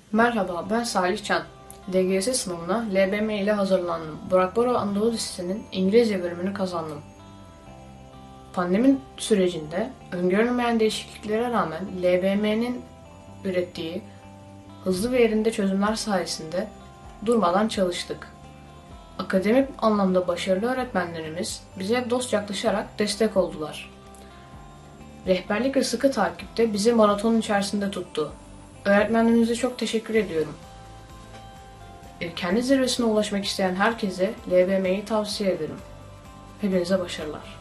Merhaba, ben Salih Can. DGS sınavına LBM ile hazırlandım. Burak Bora Anadolu Lisesi'nin İngilizce bölümünü kazandım. Pandemi sürecinde öngörülmeyen değişikliklere rağmen LBM'nin ürettiği hızlı ve yerinde çözümler sayesinde durmadan çalıştık. Akademik anlamda başarılı öğretmenlerimiz bize dost yaklaşarak destek oldular. Rehberlik ve sıkı takipte bizi maratonun içerisinde tuttu. Öğretmenlerimize çok teşekkür ediyorum. Kendi zirvesine ulaşmak isteyen herkese LBM'yi tavsiye ederim. Hepinize başarılar.